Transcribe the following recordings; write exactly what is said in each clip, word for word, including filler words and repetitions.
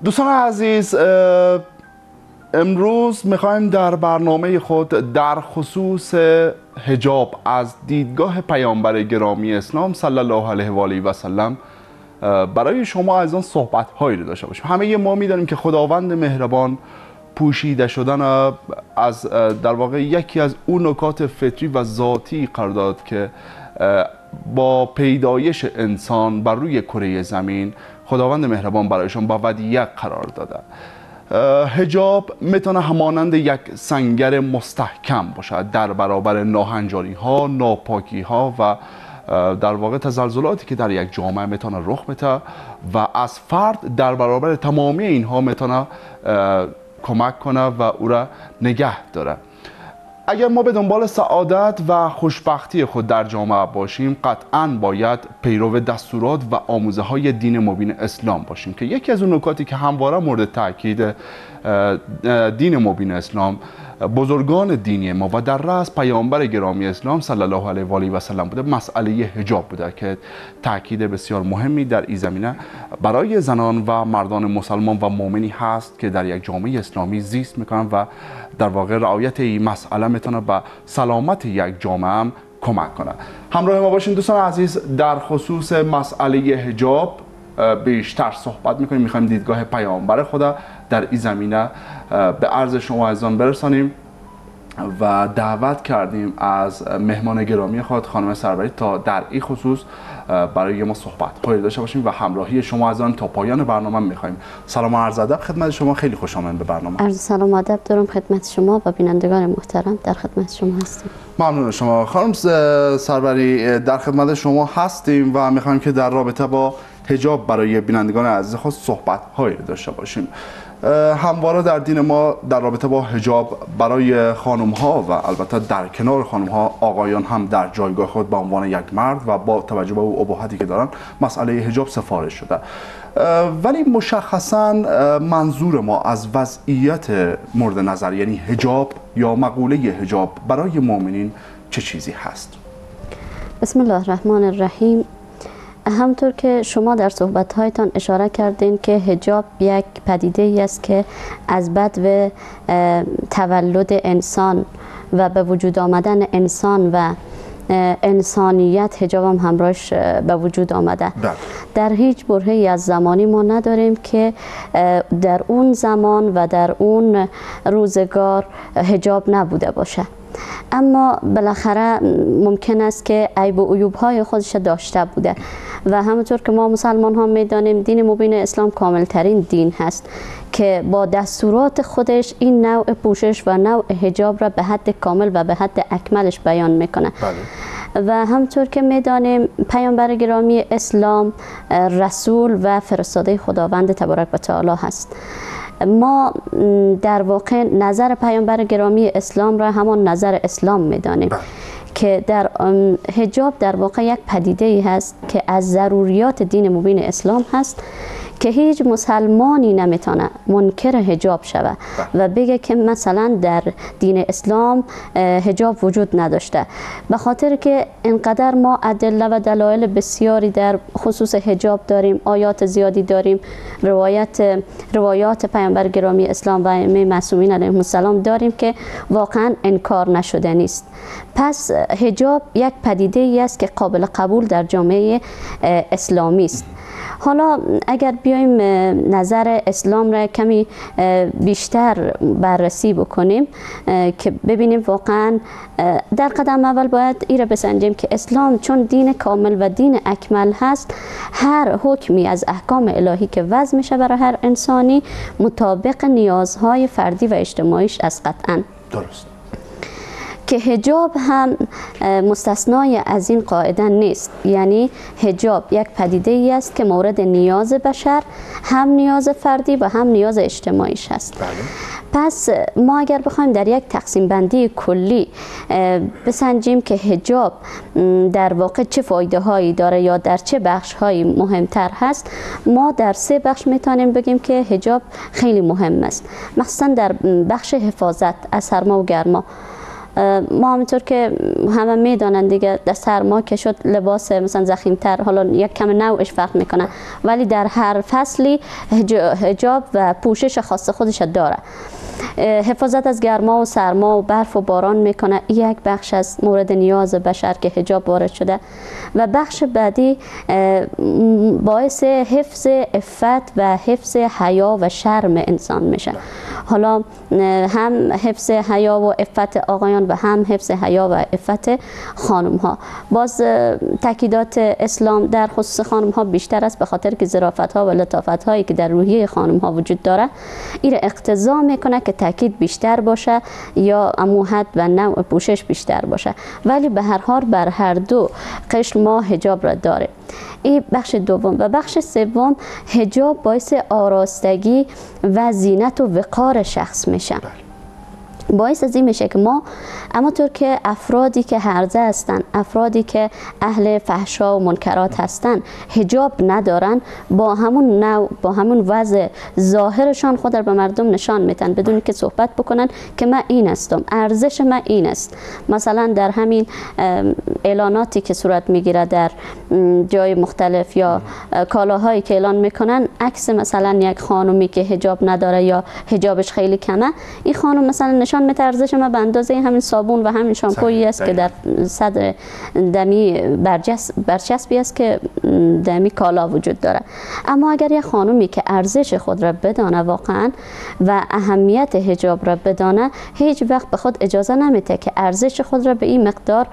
دوستان عزیز، امروز میخوایم در برنامه خود در خصوص حجاب از دیدگاه پیامبر گرامی اسلام صلی الله علیه و آله و سلم برای شما از آن صحبت هایی رو داشته باشیم. همه ما میدانیم که خداوند مهربان پوشیده شدن از در واقع یکی از اون نکات فطری و ذاتی قرار داد که با پیدایش انسان بر روی کره زمین خداوند مهربان برایشان با ودیعه قرار داده. حجاب میتونه همانند یک سنگر مستحکم باشد در برابر ناهنجاری ها، ناپاکی ها و در واقع تزلزلاتی که در یک جامعه میتونه رخ بده و از فرد در برابر تمامی اینها میتونه کمک کنه و او را نگه داره. اگر ما به دنبال سعادت و خوشبختی خود در جامعه باشیم، قطعاً باید پیرو دستورات و آموزه های دین مبین اسلام باشیم که یکی از اون نکاتی که همواره مورد تاکید دین مبین اسلام، بزرگان دینی ما و در رأس پیامبر گرامی اسلام صلی الله علیه و آله و سلم بوده، مسئله حجاب بوده که تاکید بسیار مهمی در این زمینه برای زنان و مردان مسلمان و مؤمنی هست که در یک جامعه اسلامی زیست میکنن و در واقع رعایت این مسئله میتونه به سلامت یک جامعه هم کمک کنه. همراه ما باشین دوستان عزیز، در خصوص مسئله حجاب بیشتر صحبت میکنیم. میخوایم دیدگاه پیامبر خدا در این زمینه به عرض شما عزیزان برسانیم و دعوت کردیم از مهمان گرامی خود خانم سروری تا در این خصوص برای ما صحبت هایی داشته باشیم و همراهی شما عزیزان تا پایان برنامه میخوایم. سلام و عرض ادب خدمت شما، خیلی خوش آمدید به برنامه. عرض سلام و ادب دارم خدمت شما و بینندگان محترم، در خدمت شما هستیم. ممنون شما خانم سروری، در خدمت شما هستیم و میخوایم که در رابطه با حجاب برای بینندگان عزیز خود صحبت هایی داشته باشیم. همواره در دین ما در رابطه با حجاب برای خانم ها و البته در کنار خانم ها آقایان هم در جایگاه خود به عنوان یک مرد و با توجه به او ابهاتی که دارن مسئله حجاب سفارش شده، ولی مشخصا منظور ما از وضعیت مورد نظر یعنی حجاب یا مقوله حجاب برای مؤمنین چه چیزی هست؟ بسم الله الرحمن الرحیم. همطور که شما در صحبت‌هایتان اشاره کردین که حجاب یک پدیده ای است که از بدو تولد انسان و به وجود آمدن انسان و انسانیت حجاب هم همراهش به وجود آمده. در هیچ برهه‌ای از زمانی ما نداریم که در اون زمان و در اون روزگار حجاب نبوده باشه، اما بالاخره ممکن است که عیب و عیوب های خودش داشته بوده و همونطور که ما مسلمان ها میدانیم دین مبین اسلام کامل ترین دین هست که با دستورات خودش این نوع پوشش و نوع حجاب را به حد کامل و به حد اکملش بیان میکنه. بله. و همطور که میدانیم پیامبر گرامی اسلام رسول و فرستاده خداوند تبارک و تعالی هست. ما در واقع نظر پیامبر گرامی اسلام را همان نظر اسلام میدانیم که در حجاب در واقع یک پدیده ای هست که از ضروریات دین مبین اسلام هست که هیچ مسلمانی نمیتونه منکر حجاب شود و بگه که مثلا در دین اسلام حجاب وجود نداشته، به خاطر که اینقدر ما ادله و دلایل بسیاری در خصوص حجاب داریم، آیات زیادی داریم، روایت روایات پیامبر گرامی اسلام و ائمه معصومین علیهم السلام داریم که واقعا انکار نشده نیست. پس حجاب یک پدیده ای است که قابل قبول در جامعه اسلامی است. حالا اگر بیایم نظر اسلام را کمی بیشتر بررسی بکنیم که ببینیم واقعا در قدم اول باید این را بسنجیم که اسلام چون دین کامل و دین اکمل هست، هر حکمی از احکام الهی که وضع میشه برای هر انسانی مطابق نیازهای فردی و اجتماعیش است قطعا. درست. که حجاب هم مستثنای از این قاعده نیست، یعنی حجاب یک پدیده ای است که مورد نیاز بشر، هم نیاز فردی و هم نیاز اجتماعیش هست. بله. پس ما اگر بخوایم در یک تقسیم بندی کلی بسنجیم که حجاب در واقع چه فایده هایی داره یا در چه بخش هایی مهمتر هست، ما در سه بخش میتونیم بگیم که حجاب خیلی مهم است، مخصوصا در بخش حفاظت از سرما و گرما. ما همینطور که همه میدانند دیگه در سرما که شد لباس مثلا ضخیم‌تر، حالا یک کم نوعش فرق میکنه، ولی در هر فصلی حجاب و پوشش خاص خودش داره. حفاظت از گرما و سرما و برف و باران میکنه. یک بخش از مورد نیاز بشر که حجاب وارد شده. و بخش بعدی باعث حفظ عفت و حفظ حیا و شرم انسان میشه. حالا هم حفظ حیا و عفت آقایان و هم حفظ حیا و عفت خانم ها. باز تاکیدات اسلام در خصوص خانم ها بیشتر است، به خاطر که ظرافت ها و لطافت هایی که در روحیه خانم ها وجود داره این اقتضا میکنه که تاکید بیشتر باشه یا اموحد و نوع پوشش بیشتر باشه. ولی به هر حال بر هر دو قشر ما حجاب را داره. این بخش دوم. و بخش سوم، حجاب باعث آراستگی و زینت و وقار شخص میشه. باعث از این میشه که ما اما طور که افرادی که هرزه هستن، افرادی که اهل فحشا و منکرات هستن حجاب ندارن، با همون نوع با همون وضع ظاهرشان خود را به مردم نشان میدن بدون که صحبت بکنن که من این هستم، ارزش من این است. مثلا در همین اعلاناتی که صورت میگیره در جای مختلف یا کالاهایی که اعلان میکنن، عکس مثلا یک خانومی که حجاب نداره یا حجابش خیلی کمه، این خانم مثلا نشان میده ارزش ما به اندازه همین صابون و همین شامپویی است که در صدر دمی برچسبی است که دمی کالا وجود داره. اما اگر یک خانومی که ارزش خود را بدانه واقعا و اهمیت حجاب را بدانه، هیچ وقت به خود اجازه نمیده که ارزش خود را به این مقدار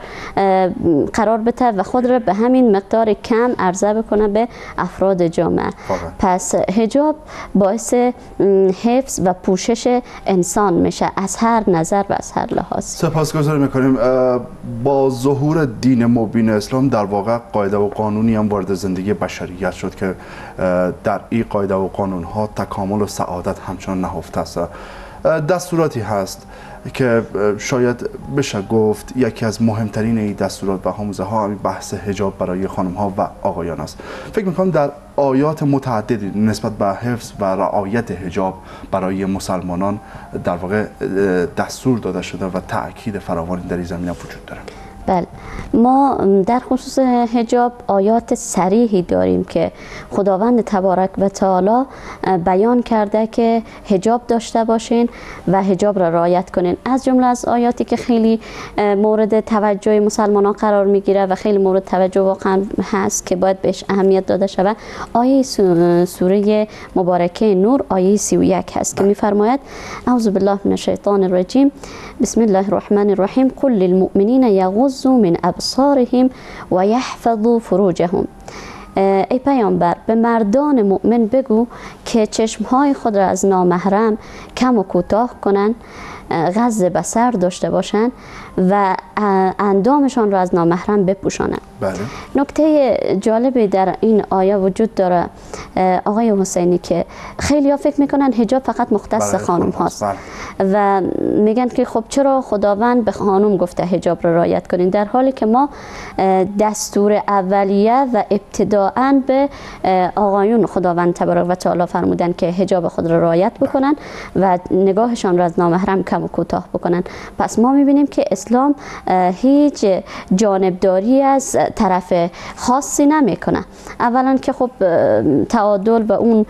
قرار بده و خود را به همین مقدار کم عرضه بکنه به افراد جامعه. پس حجاب باعث حفظ و پوشش انسان میشه از هر نظر و از هر لحاظ. سپاسگزاری میکنیم. با ظهور دین مبین اسلام در واقع قاعده و قانونی هم وارد زندگی بشریت شد که در این قاعده و قانون ها تکامل و سعادت همچنان نهفته است. دستوراتی هست که شاید بشه گفت یکی از مهمترین این دستورات و آموزه ها همین بحث حجاب برای خانم ها و آقایان است. فکر میکنم در آیات متعددی نسبت به حفظ و رعایت حجاب برای مسلمانان در واقع دستور داده شده و تأکید فراوانی در این زمینه وجود داره. بله، ما در خصوص حجاب آیات صریحی داریم که خداوند تبارک و تعالی بیان کرده که حجاب داشته باشین و حجاب را رعایت کنین. از جمله از آیاتی که خیلی مورد توجه مسلمانان قرار میگیره و خیلی مورد توجه واقعا هست که باید بهش اهمیت داده شود، آیه سوره مبارکه نور آیه سی و یک هست که میفرماید: اعوذ بالله من الشیطان الرجیم، بسم الله الرحمن الرحیم، قل للمؤمنین یغضوا من ابصارهم و یحفظوا فروجهم. ای پیامبر، به مردان مؤمن بگو که چشمهای خود را از نامحرم کم و کوتاه کنند، غض بصر داشته باشند و اندامشان را از نامحرم بپوشانند. بله. نکته جالبی در این آیه وجود داره آقای حسینی که خیلی ها فکر میکنن حجاب فقط مختص خانم هاست و میگن که خب چرا خداوند به خانم گفته حجاب را رعایت کنین، در حالی که ما دستور اولیه و ابتداءً به آقایون خداوند تبارک و تعالی فرمودن که حجاب خود را رعایت بکنن و نگاهشان را از نامحرم کم و کوتاه بکنن. پس ما میبینیم که اسلام هیچ جانبداری از طرف خاصی نمیکنه. اولا که خب تعادل و اون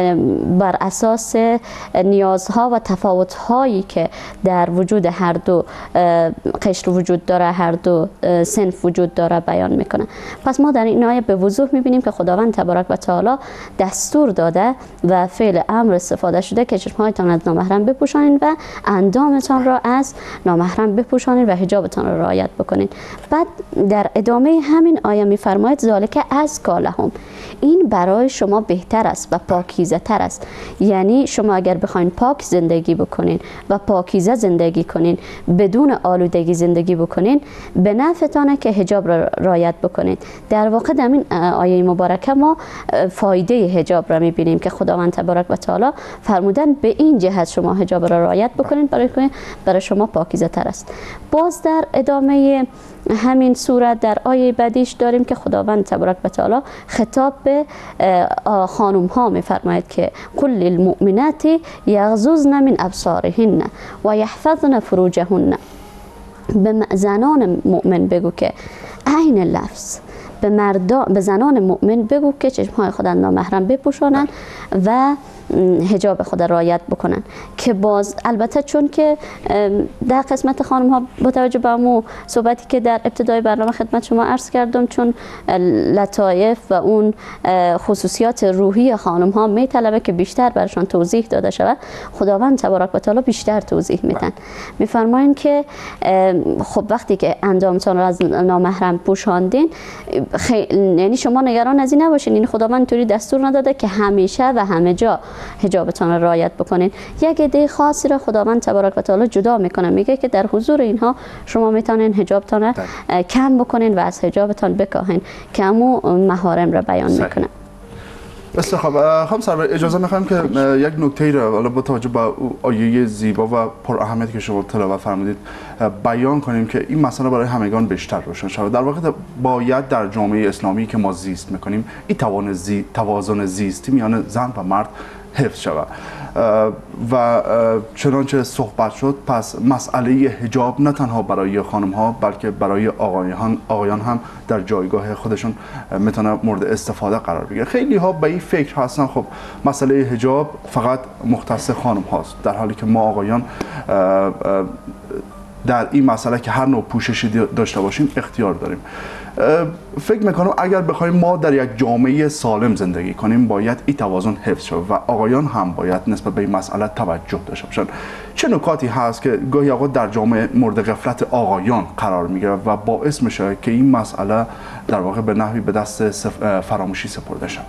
بر اساس نیازها و تفاوت‌هایی که در وجود هر دو قشر وجود داره، هر دو صنف وجود داره بیان میکنه. پس ما در این آیه به وضوح میبینیم که خداوند تبارک و تعالی دستور داده و فعل امر استفاده شده که چشمهایتان از نامحرم بپوشانید و اندامتان را از نامحرم بپوشانید و حجابتان را رعایت بکنید. بعد در ادامه همین آیه میفرماید ذالک ازکی لهم، این برای شما بهتر است و پاکیزه تر است. یعنی شما اگر بخواین پاک زندگی بکنین و پاکیزه زندگی کنین، بدون آلودگی زندگی بکنین، به نفعتانه که حجاب را رعایت بکنید. در واقع در این آیه مبارکه ما فایده حجاب را میبینیم که خداوند تبارک و تعالی فرمودن به این جهت شما حجاب را رعایت بکنین برای که برای شما پاکیزه تر است. باز در ادامه همین صورت در آیه بعدیش داریم که خداوند تبارک و تعالی خطاب به خانم ها میفرماید که قل للمؤمنات یغضضن من ابصارهن و یحفظن فروجهن. به زنان مؤمن بگو که عین لفظ به مردا به زنان مؤمن بگو که چشمهای خود نامحرم بپوشانند و حجاب خود رعایت بکنن. که باز البته چون که در قسمت خانم ها با توجه به امو صحبتی که در ابتدای برنامه خدمت شما عرض کردم، چون لطایف و اون خصوصیات روحی خانم ها میطلبه که بیشتر برشان توضیح داده شود، خداوند تبارک و تعالی بیشتر توضیح میدن. میفرماین که خب وقتی که اندامتان را از نامحرم پوشاندین، یعنی شما نگران از این نباشین، این خداوند اینطوری دستور نداده که همیشه و همه جا حجابتان را رعایت بکنین. یک عده خاصی را خداوند تبارک و تعالی جدا میکنه، میگه که در حضور اینها شما میتونین حجابتان را کم بکنین و از حجابتان بکاهین، که همو محارم را بیان میکنه. بسیار خوب. خانم سرور اجازه میخوایم که یک نکته را حالا با توجه به آیه زیبا و پر اهمیتی که شما تلاوت فرمودید بیان کنیم که این مسئله برای همگان بیشتر روشن شود. در واقع باید در جامعه اسلامی که ما زیست میکنیم این توان زی... توازن زیستی میان زن و مرد حفظ شود و چنانچه صحبت شد، پس مسئله حجاب نه تنها برای خانم ها بلکه برای آقایان آقایان هم در جایگاه خودشون میتونه مورد استفاده قرار بگیره. خیلی ها به این فکر هستن خب مسئله حجاب فقط مختص خانم هاست، در حالی که ما آقایان در این مسئله که هر نوع پوششی داشته باشیم اختیار داریم. فکر میکنم اگر بخوایم ما در یک جامعه سالم زندگی کنیم باید این توازن حفظ شد و آقایان هم باید نسبت به این مسئله توجه داشته باشن. چه نکاتی هست که گاهی اوقات در جامعه مورد غفلت آقایان قرار میگیره و باعث میشه که این مسئله در واقع به نحوی به دست فراموشی سپرده شد؟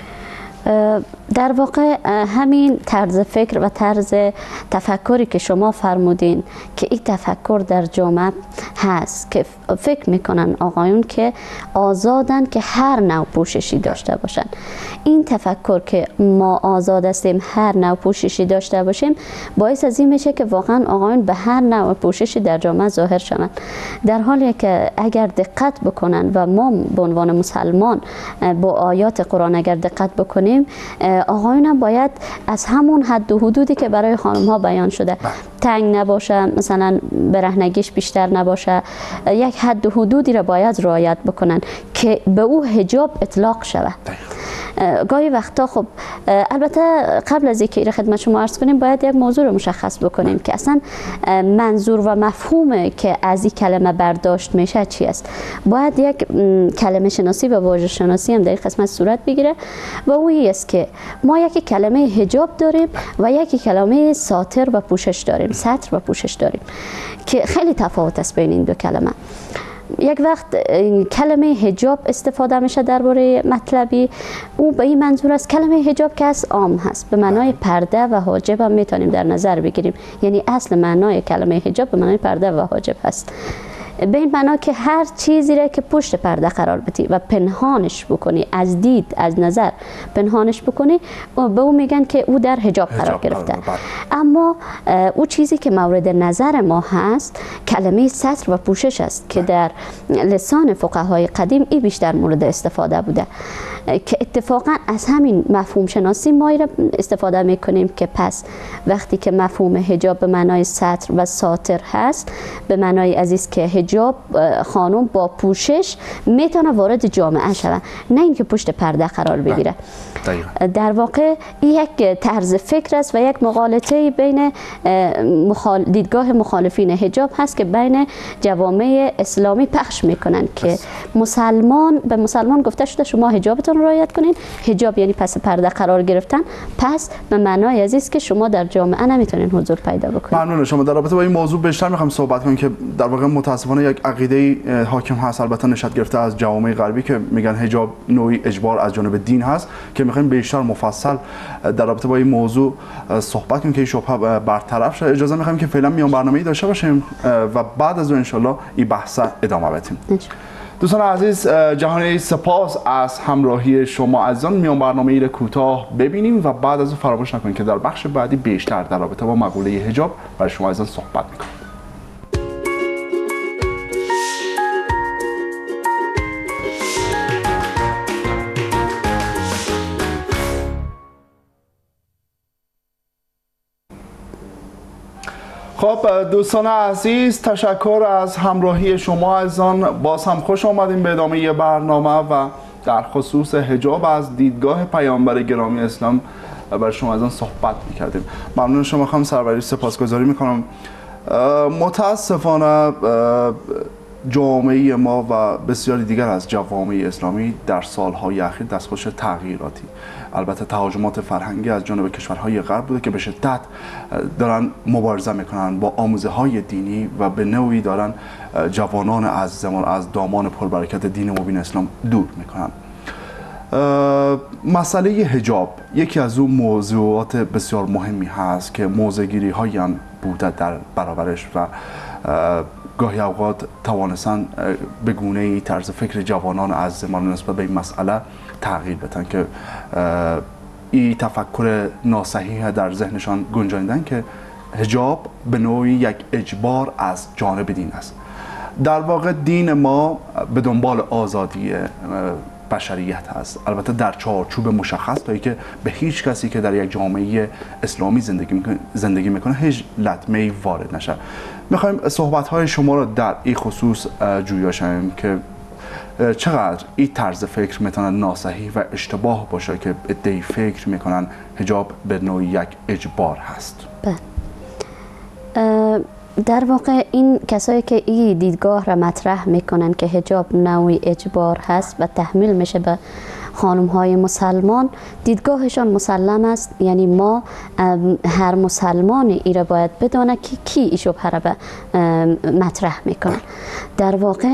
در واقع همین طرز فکر و طرز تفکری که شما فرمودین که این تفکر در جامعه هست که فکر میکنن آقایون که آزادن که هر نوع پوششی داشته باشن. این تفکر که ما آزاد هستیم هر نوع پوششی داشته باشیم باعث از این میشه که واقعا آقایون به هر نوع پوششی در جامعه ظاهر شوند، در حالی که اگر دقت بکنن و ما به عنوان مسلمان با آیات قرآن اگر دقت بکنیم، آقایون هم باید از همون حد و حدودی که برای خانم ها بیان شده تنگ نباشه، مثلا برهنگیش بیشتر نباشه، یک حد و حدودی را باید رعایت بکنن که به او حجاب اطلاق شود. گاهی وقتا خب البته قبل از اینکه خدمت شما عرض کنیم باید یک موضوع رو مشخص بکنیم که اصلا منظور و مفهوم که از این کلمه برداشت میشه چی است. باید یک کلمه شناسی و واژه شناسی هم در این قسمت صورت بگیره و او است که ما یک کلمه حجاب داریم و یک کلمه ساتر و پوشش داریم، ستر و پوشش داریم که خیلی تفاوت است بین این دو کلمه. یک وقت کلمه حجاب استفاده میشه درباره مطلبی، او به این منظور است کلمه حجاب که از عام هست به معنای پرده و حاجب هم میتونیم در نظر بگیریم، یعنی اصل معنای کلمه حجاب به معنای پرده و حاجب هست، به این معنا که هر چیزی را که پشت پرده قرار بدی و پنهانش بکنی، از دید از نظر پنهانش بکنی، به او میگن که او در حجاب قرار گرفته. اما او چیزی که مورد نظر ما هست کلمه ستر و پوشش است که در لسان فقهای قدیم این بیشتر مورد استفاده بوده، که اتفاقا از همین مفهوم شناسی ما را استفاده میکنیم که پس وقتی که مفهوم حجاب به معنای ستر و ساتر هست، به معنای عزیز که حجاب خانم با پوشش میتونه وارد جامعه شود، نه اینکه پشت پرده قرار بگیره. در واقع این یک طرز فکر است و یک مغالطه بین مخال... دیدگاه مخالفین حجاب هست که بین جوامع اسلامی پخش میکنن که مسلمان به مسلمان گفته شده شما حجابتون رو رعایت کنین، حجاب یعنی پس پرده قرار گرفتن، پس به معنای عزیز که شما در جامعه نمیتونین حضور پیدا بکنین. ممنون شما. در رابطه با این موضوع بیشتر میخوام صحبت کنیم که در واقع متاسفانه یک عقیده حاکم هست، البته نشأت گرفته از جوامع غربی، که میگن حجاب نوعی اجبار از جانب دین هست، که میخوایم بیشتر مفصل در رابطه با این موضوع صحبت کنیم که این شبهه برطرف شه. اجازه میخوایم که فعلا میان برنامه‌ای داشته باشیم و بعد از اون ان شاء الله این بحث ادامه بدیم. دوستان عزیز، جهانی سپاس از همراهی شما عزیزان. میان برنامه ای را کوتاه ببینیم و بعد از اون فراموش نکنید که در بخش بعدی بیشتر در رابطه با مقوله حجاب برای شما عزیزان صحبت میکنیم. خب دوستان عزیز، تشکر از همراهی شما عزیزان. باز هم خوش آمدیم به ادامه برنامه و در خصوص حجاب از دیدگاه پیامبر گرامی اسلام برای شما عزیزان صحبت می‌کردیم. ممنون شما خانم سروری، سپاسگزاری می‌کنم. متاسفانه جامعه ما و بسیاری دیگر از جوامع اسلامی در سالهای اخیر دستخوش تغییراتی، البته تهاجمات فرهنگی از جانب کشورهای غرب بوده که به شدت دارن مبارزه میکنن با آموزه‌های دینی و به نوعی دارن جوانان از زمان از دامان پربرکت دین مبین اسلام دور میکنن. مسئله حجاب یکی از اون موضوعات بسیار مهمی هست که موضع‌گیری هایی هم بوده در برابرش و گاهی اوقات توانستن به گونه‌ای طرز فکر جوانان از زمان نسبت به این مسئله تغییر بدن که این تفکر ناصحیح در ذهنشان گنجانیدن که حجاب به نوعی یک اجبار از جانب دین است. در واقع دین ما به دنبال آزادی بشریت هست، البته در چارچوب مشخص، تا که به هیچ کسی که در یک جامعه اسلامی زندگی میکنه زندگی میکنه هیچ لطمه‌ای وارد نشه. میخوایم صحبت‌های شما رو در این خصوص جویا شویم که چقدر این طرز فکر میتونه ناصحیح و اشتباه باشه که عده‌ای فکر میکنن حجاب به نوعی یک اجبار هست. بله. در واقع این کسایی که این دیدگاه را مطرح میکنن که حجاب نوعی اجبار هست و تحمیل میشه به خانم های مسلمان، دیدگاهشان مسلم است. یعنی ما هر مسلمانی ای را باید بدانه که کی این شبهه را به مطرح میکنه. در واقع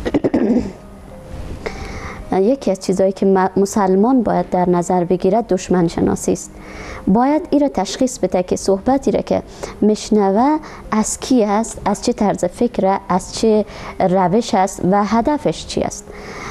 یکی از چیزهایی که مسلمان باید در نظر بگیرد دشمن شناسی است. باید این را تشخیص بده که صحبتی را که میشنوه از کی است، از چه طرز فکر، از چه روش است و هدفش چی است.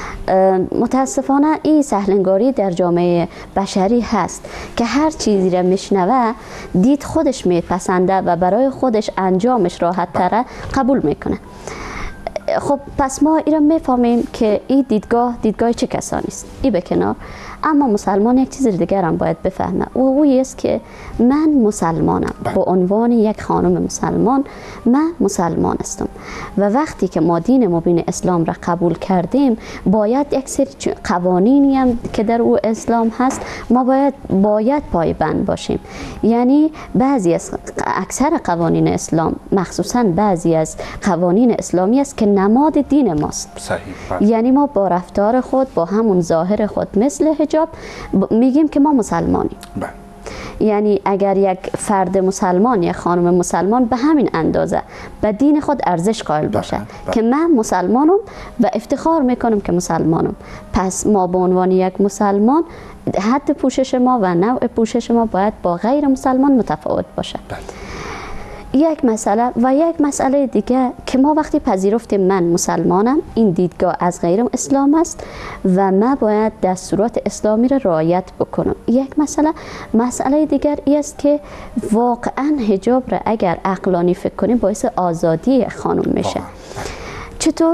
متاسفانه این سهلنگاری در جامعه بشری هست که هر چیزی را میشنوه دید خودش میپسنده و برای خودش انجامش راحت تره قبول میکنه. خب پس ما این را میفهمیم که این دیدگاه دیدگاه چه کسانی است، این به کنار. اما مسلمان یک چیز دیگر هم باید بفهمه و او است که من مسلمانم. با عنوان یک خانم مسلمان من مسلمان هستم و وقتی که ما دین مبین اسلام را قبول کردیم باید یک سری قوانینی هم که در او اسلام هست ما باید باید پایبند باشیم. یعنی بعضی از اکثر قوانین اسلام، مخصوصا بعضی از قوانین اسلامی است که نماد دین ماست. صحیح. یعنی ما با رفتار خود، با همون ظاهر خود مثل حجاب میگیم که ما مسلمانیم. بله. یعنی اگر یک فرد مسلمان، یک خانم مسلمان به همین اندازه به دین خود ارزش قائل باشه بله. بله. که من مسلمانم و افتخار میکنم که مسلمانم، پس ما به عنوان یک مسلمان حد پوشش ما و نوع پوشش ما باید با غیر مسلمان متفاوت باشه. بله. یک مسئله و یک مسئله دیگه که ما وقتی پذیرفتیم من مسلمانم، این دیدگاه از غیر اسلام است و من باید دستورات اسلامی را رعایت بکنم. یک مسئله مسئله دیگر ای است که واقعا حجاب را اگر عقلانی فکر کنیم باعث آزادی خانم میشه. چطور؟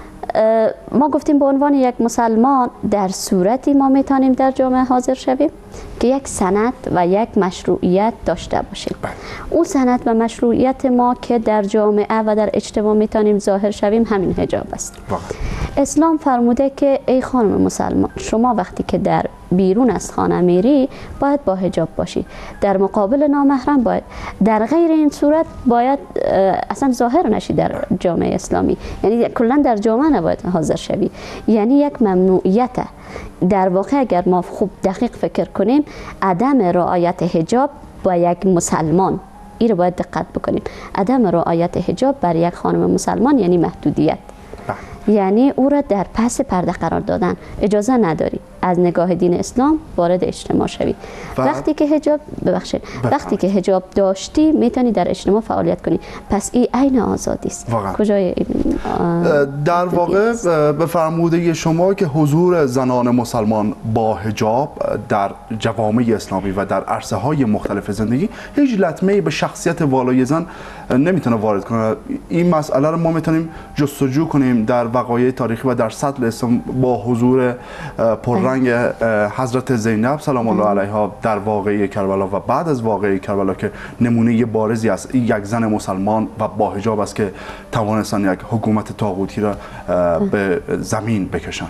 ما گفتیم به عنوان یک مسلمان در صورتی ما میتونیم در جامعه حاضر شویم که یک سند و یک مشروعیت داشته باشیم. اون سند و مشروعیت ما که در جامعه و در اجتماع میتونیم ظاهر شویم همین حجاب است. اسلام فرموده که ای خانم مسلمان، شما وقتی که در بیرون از خانه میری باید با حجاب باشی، در مقابل نامحرم باید، در غیر این صورت باید اصلا ظاهر نشی در جامعه اسلامی، یعنی کلا در جامعه نباید حاضر شوی. یعنی یک ممنوعیت. در واقع اگر ما خوب دقیق فکر کنیم عدم رعایت حجاب با یک مسلمان، این رو باید دقت بکنیم، عدم رعایت حجاب بر یک خانم مسلمان یعنی محدودیت، یعنی او را در پس پرده قرار دادن. اجازه نداری از نگاه دین اسلام وارد اجتماع شوی. وقتی که حجاب ببخشید وقتی که حجاب داشتی میتونی در اجتماع فعالیت کنی. پس این عین آزادی است. کجای این در واقع به فرموده شما که حضور زنان مسلمان با حجاب در جوامع اسلامی و در عرصه های مختلف زندگی هیچ لطمه‌ای به شخصیت والای زن نمیتونه وارد کنه. این مسئله رو ما میتونیم جستجو کنیم در وقایع تاریخی و در سطح اسلام با حضور پررنگ زرنگ حضرت زینب سلام الله علیها در واقعه کربلا و بعد از واقعه کربلا که نمونه بارزی است یک زن مسلمان و با حجاب است که توانستن یک حکومت طاغوتی را به زمین بکشن.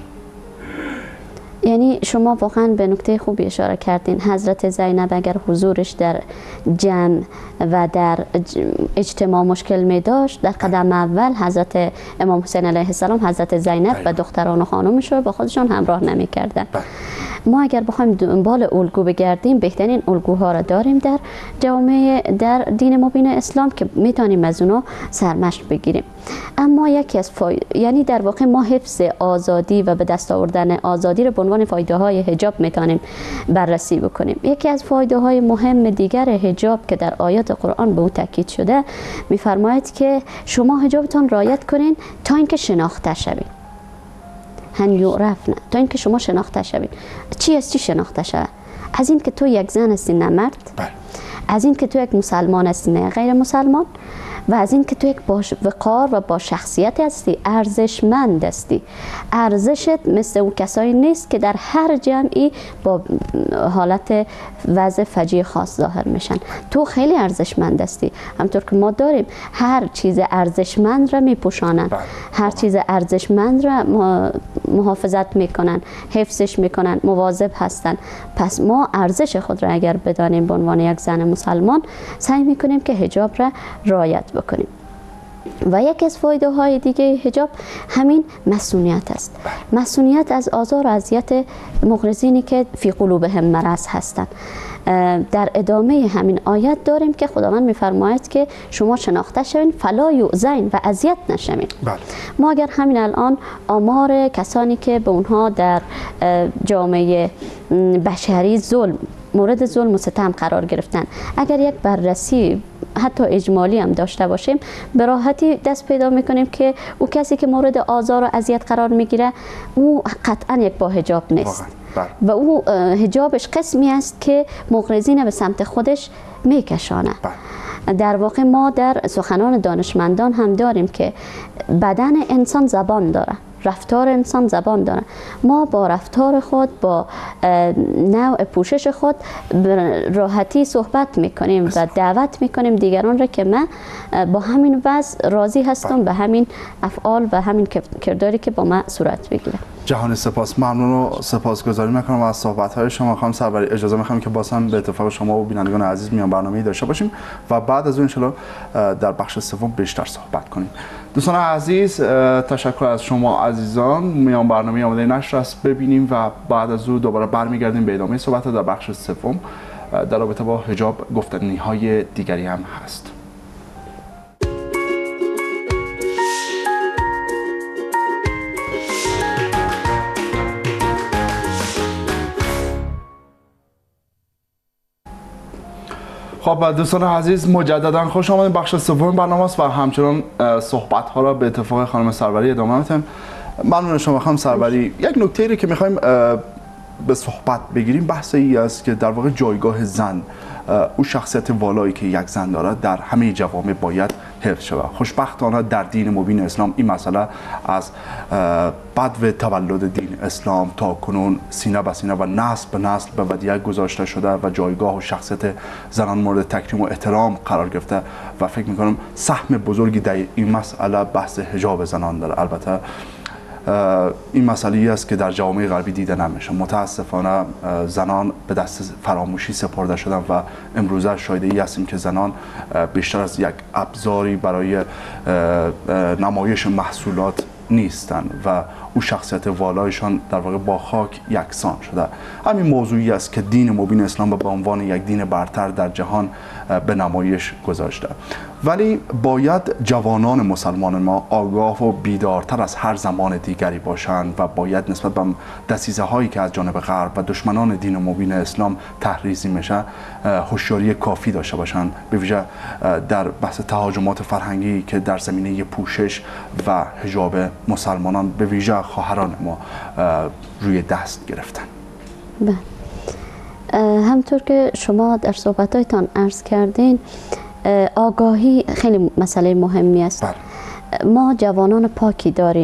یعنی شما واقعا به نکته خوبی اشاره کردین. حضرت زینب اگر حضورش در جمع و در اجتماع مشکل می داشت، در قدم اول حضرت امام حسین علیه السلام حضرت زینب و دختران و خانمش رو با خودشان همراه نمی کردن. ما اگر بخوایم دنبال الگو بگردیم، بهترین الگوها را داریم در جامعه در دین مبین اسلام که میتونیم از اونها سرمشق بگیریم. اما یکی از فای... یعنی در واقع ما حفظ آزادی و به دست آوردن آزادی را به عنوان فایده های حجاب میتونیم بررسی بکنیم. یکی از فایده های مهم دیگر حجاب که در آیات قرآن به او تاکید شده، میفرماید که شما حجابتان رعایت کنین تا اینکه شناخته شوید. هن یعرفن، تا اینکه شما شناخته شوید. چی از چی شناخته شود؟ از این که تو یک زن هستی نه مرد، از این که تو یک مسلمان هستی نه غیر مسلمان، و از این که تو یک با وقار و با شخصیت هستی، ارزشمند هستی. ارزشت مثل اون کسایی نیست که در هر جمعی با حالت وضع فجیع خاص ظاهر میشن. تو خیلی ارزشمند هستی. همطور که ما داریم هر چیز ارزشمند را میپوشانن، هر چیز ارزشمند را محافظت میکنن، حفظش میکنن، مواظب هستن. پس ما ارزش خود را اگر بدانیم به عنوان یک زن مسلمان، سعی میکنیم که حجاب را رعایت بکنیم. و یکی از فایده های دیگه حجاب همین مسئولیت است. مسئولیت از آزار و اذیت مغرضینی که فی قلوبهم مرض هستند. در ادامه همین آیت داریم که خداوند میفرماید که شما شناخته شوین فلا یؤذین و اذیت نشوین. ما اگر همین الان آمار کسانی که به اونها در جامعه بشری ظلم مورد ظلم و ستم قرار گرفتن، اگر یک بررسی حتی اجمالی هم داشته باشیم، به راحتی دست پیدا میکنیم که او کسی که مورد آزار و اذیت قرار میگیره او قطعا یک با حجاب نیست و او حجابش قسمی است که مغرضین به سمت خودش میکشانه. در واقع ما در سخنان دانشمندان هم داریم که بدن انسان زبان داره، رفتار انسان زبان داره. ما با رفتار خود، با نوع پوشش خود راحتی صحبت میکنیم و دعوت میکنیم دیگران را که من با همین وضع راضی هستم به همین افعال و همین کرداری که با من صورت بگیره. جهان سپاس، ممنون و سپاسگزاری میکنم از صحبت‌های شما. خانم سروری اجازه میخوام که باز هم به اتفاق شما و بینندگان عزیز میان برنامه‌ای داشته باشیم و بعد از اون ان در بخش سوم بیشتر صحبت کنیم. دوستان عزیز، تشکر از شما عزیزان. میان برنامه آماده نشر است ببینیم و بعد از اون دوباره برمیگردیم به ادامه صحبت در بخش سوم. در رابطه با حجاب گفتنی‌های دیگری هم هست. خب دوستان عزیز، مجددا خوش آمدید. بخش سوم برنامه است و همچنان صحبت ها را به اتفاق خانم سروری ادامه میدیم. ممنون شما خانم سروری. یک نکته ای که میخوایم به صحبت بگیریم بحث ای است که در واقع جایگاه زن، او شخصیت والایی که یک زن دارد در همه جوامع باید حفظ شود. خوشبختانه در دین مبین اسلام این مسئله از بدو تولد دین اسلام تا کنون سینه به سینه و نسل به نسل به ودیعه گذاشته شده و جایگاه و شخصیت زنان مورد تکریم و احترام قرار گرفته و فکر میکنم سهم بزرگی در این مسئله بحث حجاب زنان داره. البته این مسئله است که در جوامع غربی دیده نمیشه. متاسفانه زنان به دست فراموشی سپرده شدن و امروزه شاهد ای هستیم که زنان بیشتر از یک ابزاری برای نمایش محصولات نیستند و او شخصیت والایشان در واقع با خاک یکسان شده. همین موضوعی است که دین مبین اسلام به عنوان یک دین برتر در جهان به نمایش گذاشته. ولی باید جوانان مسلمان ما آگاه و بیدارتر از هر زمان دیگری باشند و باید نسبت به دسیسه هایی که از جانب غرب و دشمنان دین مبین اسلام تحریزی میشه هوشیاری کافی داشته باشند، به ویژه در بحث تهاجمات فرهنگی که در زمینه پوشش و حجاب مسلمانان به ویژه خواهران ما روی دست گرفتن. بله، همطور که شما در صحبتایتان عرض کردین، آگاهی خیلی مسئله مهمی است. بله. ما جوانان پاکی داریم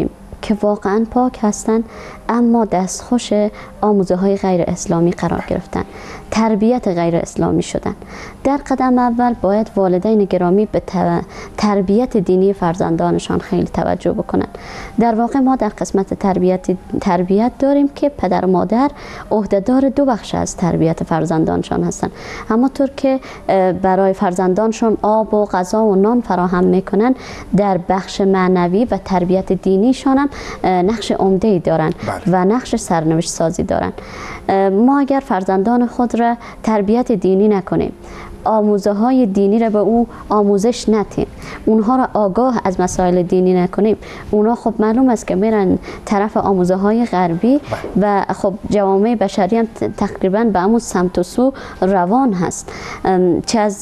که واقعا پاک هستند اما دستخوش آموزه های غیر اسلامی قرار گرفتن، تربیت غیر اسلامی شدن. در قدم اول باید والدین گرامی به تربیت دینی فرزندانشان خیلی توجه بکنن. در واقع ما در قسمت تربیت تربیت داریم که پدر و مادر عهدهدار دو بخش از تربیت فرزندانشان هستند. همانطور که برای فرزندانشان آب و غذا و نان فراهم میکنن، در بخش معنوی و تربیت دینیشان هم نقش عمده‌ای دارن و نقش سرنوشت سازی دارن. ما اگر فرزندان خود را تربیت دینی نکنیم، آموزه های دینی را به او آموزش ندیم، اونها را آگاه از مسائل دینی نکنیم، اونها خب معلوم است که میرن طرف آموزه های غربی و خب جوامع بشری هم تقریبا به همون سمت و سو روان هست. چه از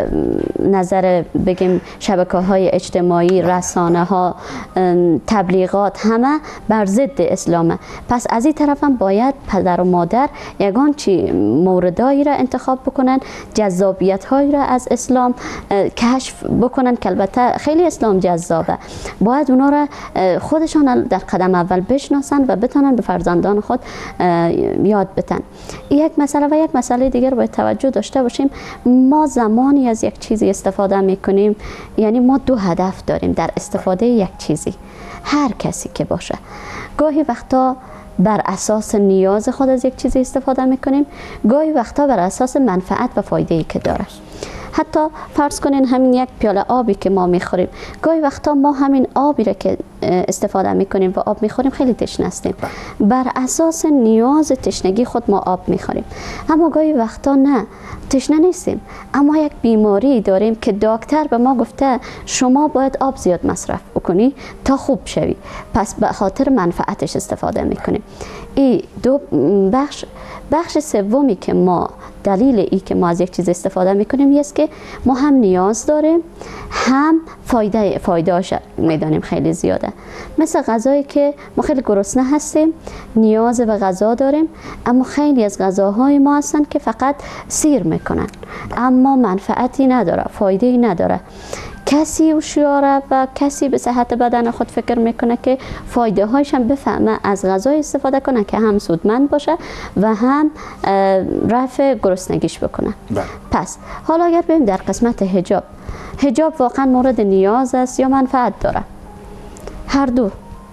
نظر بگیم شبکه های اجتماعی، رسانه ها، تبلیغات، همه بر ضد اسلامه. پس از این طرف هم باید پدر و مادر یگان چی موردایی را انتخاب بکنن، جذابیت هایی را از اسلام کشف بکنن که البته خیلی اسلام جذابه. باید اونا را خودشان در قدم اول بشناسن و بتونن به فرزندان خود یاد بدن. یک مسئله و یک مسئله دیگر باید توجه داشته باشیم. ما زمانی از یک چیزی استفاده میکنیم، یعنی ما دو هدف داریم در استفاده یک چیزی، هر کسی که باشه. گاهی وقتا بر اساس نیاز خود از یک چیزی استفاده میکنیم، گاهی وقتا بر اساس منفعت و فایده‌ای که داره. حتی فرض کنین همین یک پیاله آبی که ما میخوریم، گاهی وقتا ما همین آبی را که استفاده میکنیم و آب میخوریم خیلی تشنه هستیم، بر اساس نیاز تشنگی خود ما آب میخوریم. اما گاهی وقتا نه، تشنه نیستیم اما یک بیماری داریم که دکتر به ما گفته شما باید آب زیاد مصرف بکنی تا خوب شوی، پس به خاطر منفعتش استفاده میکنیم. این دو بخش. بخش سومی که ما دلیل ای که ما از یک چیز استفاده میکنیم است که ما هم نیاز داریم، هم فایده فایده‌اش میدانیم خیلی زیاده. مثل غذایی که ما خیلی گرسنه هستیم، نیاز به غذا داریم، اما خیلی از غذاهای ما هستن که فقط سیر میکنن اما منفعتی نداره، فایده‌ای نداره. کسی هوشیاره و کسی به صحت بدن خود فکر میکنه که فایده هایش هم بفهمه، از غذای استفاده کنه که هم سودمند باشه و هم رفع گرسنگیش بکنه. پس حالا اگر بریم در قسمت حجاب، حجاب واقعا مورد نیاز است یا منفعت داره؟ هر دو،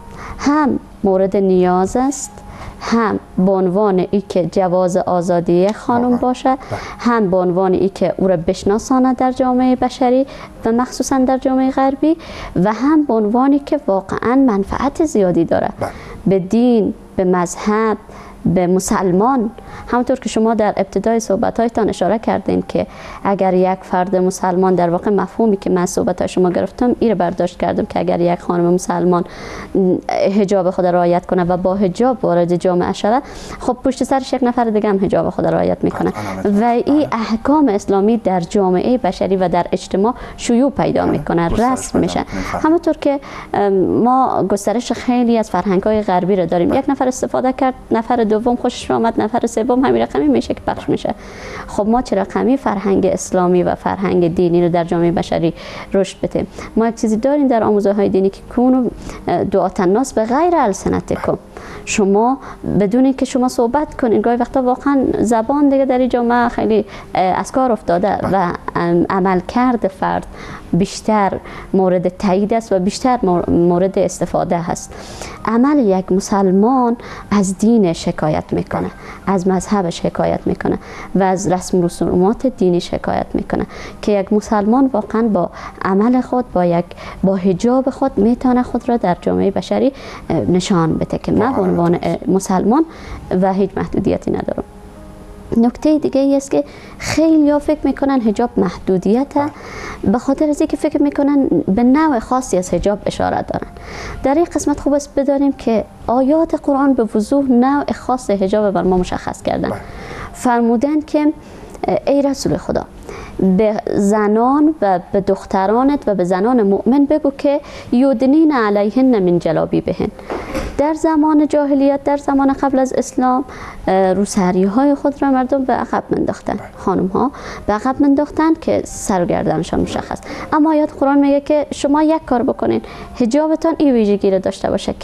هم مورد نیاز است، هم به عنوان ای که جواز آزادی خانم باشه، هم به عنوان ای که او را بشناساند در جامعه بشری و مخصوصا در جامعه غربی، و هم به عنوانی که واقعا منفعت زیادی داره به دین، به مذهب، به مسلمان. همونطور که شما در ابتدای صحبت‌هایتان اشاره کردین که اگر یک فرد مسلمان، در واقع مفهومی که من صحبت‌های شما گرفتم این رو برداشت کردم که اگر یک خانم مسلمان حجاب خود رعایت کنه و با حجاب وارد جامعه شود، خب پشت سرش یک نفر دیگه هم حجاب خود رعایت میکنه و این احکام اسلامی در جامعه بشری و در اجتماع شیوع پیدا میکنه، رسم میشه. همونطور که ما گسترش خیلی از فرهنگ‌های غربی رو داریم، یک نفر استفاده کرد، نفر دوم خوشش آمد، نفر سوم همین رقمی میشه که پخش میشه. خب ما چه رقمی فرهنگ اسلامی و فرهنگ دینی رو در جامعه بشری رشد بدیم؟ ما یک چیزی داریم در آموزه های دینی که کونو دعات الناس به غیر السنتکم، شما بدون اینکه شما صحبت کنین. گاهی وقتا واقعا زبان دیگه در این جامعه خیلی از کار افتاده و عملکرد فرد بیشتر مورد تایید است و بیشتر مورد استفاده هست. عمل یک مسلمان از دین شکایت میکنه، از مذهبش شکایت میکنه و از رسم رسومات دینی شکایت میکنه که یک مسلمان واقعا با عمل خود، با یک با حجاب خود میتونه خود را در جامعه بشری نشان بده که من به عنوان مسلمان و هیچ محدودیتی ندارم. نکته دیگه ای است که خیلی ها فکر میکنن حجاب محدودیته، به خاطر از اینکه فکر میکنن به نوع خاصی از حجاب اشاره دارن. در این قسمت خوب است بدانیم که آیات قرآن به وضوح نوع خاص حجاب بر ما مشخص کردن. فرمودن که ای رسول خدا، به زنان و به دخترانت و به زنان مؤمن بگو که یودنین علیهن من جلابیبهن. در زمان جاهلیت، در زمان قبل از اسلام، روسری های خود را مردم به عقب منداختن، خانم ها به عقب منداختن که سر و گردنشان مشخص. اما آیات قرآن میگه که شما یک کار بکنین، حجابتان این ویژگی را داشته باشه که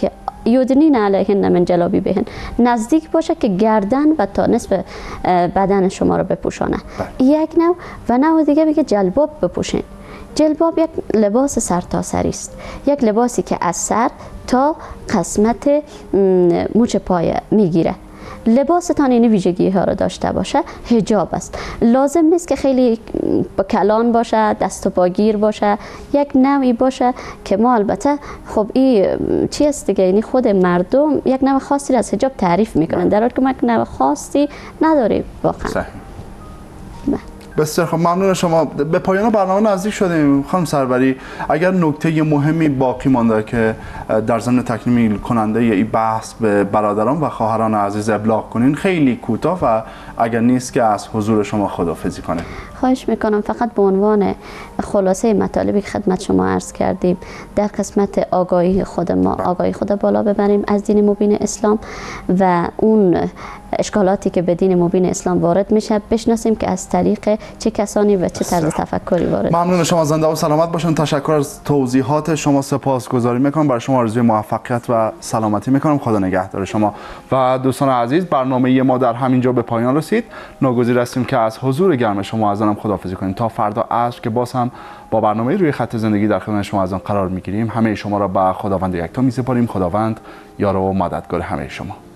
یدنین علیهن من جلابیبهن، نزدیک باشه که گردن و تا نصف بدن شما رو بپوشانه. یک نوع و نوع دیگه میگه جلباب بپوشین. جلباب یک لباس سرتاسری است، یک لباسی که از سر تا قسمت مچ پای میگیره. لباستان این ویژگی ها رو داشته باشه. حجاب است، لازم نیست که خیلی با کلان باشه، دست و پاگیر باشه، یک نوعی باشه که ما البته خب این چی است دیگه، یعنی خود مردم یک نوع خاصی از حجاب تعریف میکنن، در حالی که ما یک نوع خاصی نداریم واقعا. صحیح. بسیار خب، ممنون شما. به پایان برنامه نزدیک شدیم. خانم سروری، اگر نکته مهمی باقی مانده که در ضمن تکمیل کننده این بحث به برادران و خواهران عزیز ابلاغ کنین، خیلی کوتاه، و اگر نیست که از حضور شما خداحافظی کنه. خواهش میکنم فقط به عنوان خلاصه مطالبی که خدمت شما عرض کردیم در قسمت آگاهی خود ما، آگاهی خود بالا ببریم از دین مبین اسلام و اون اشکالاتی که به دین مبین اسلام وارد میشه بشناسیم که از طریق چه کسانی و چه طرز تفکری وارد. ممنون شما، زنده و سلامت باشین. تشکر از توضیحات شما، سپاسگزاری میکنم. برای شما آرزوی موفقیت و سلامتی میکنم. خدا نگهدار شما. و دوستان عزیز، برنامه ما در همینجا به پایان رسید. ناگزیر هستیم که از حضور گرم شما از آنم خداحافظی کنیم تا فردا عصر که باز هم با برنامه روی خط زندگی در خدمت شما از آن قرار میگیریم. همه شما را به خداوند یکتا میسپاریم. خداوند یار و مددگار همه شما.